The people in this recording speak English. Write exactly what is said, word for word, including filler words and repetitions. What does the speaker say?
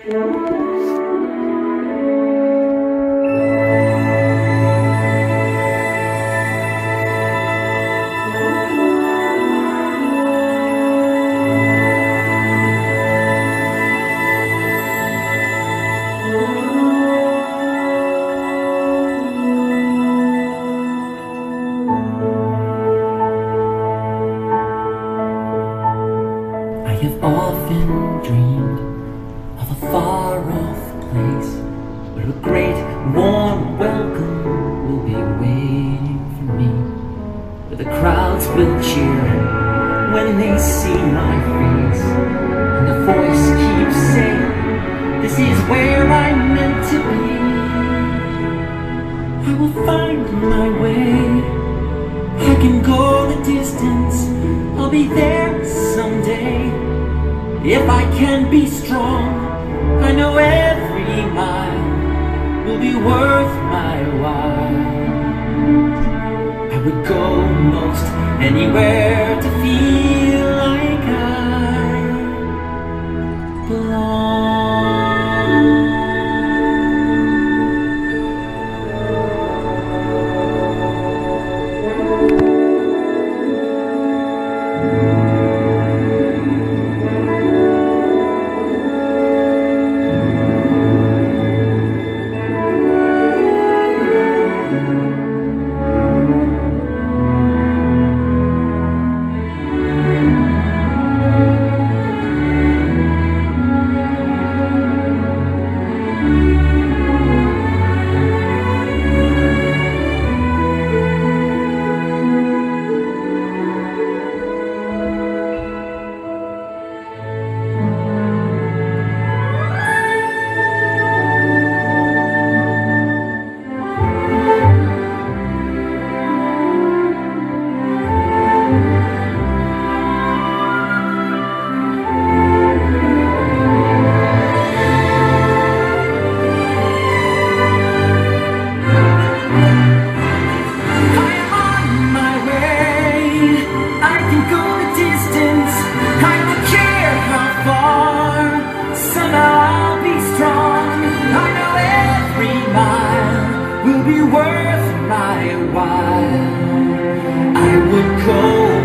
I have often dreamed of a far-off place where a great warm welcome will be waiting for me, where the crowds will cheer when they see my face, and the voice keeps saying, this is where I'm meant to be. I will find my way, I can go the distance, I'll be there someday. If I can be strong, I know every mile will be worth my while. I would go most anywhere to feel like I belong. Will be worth my while. I would go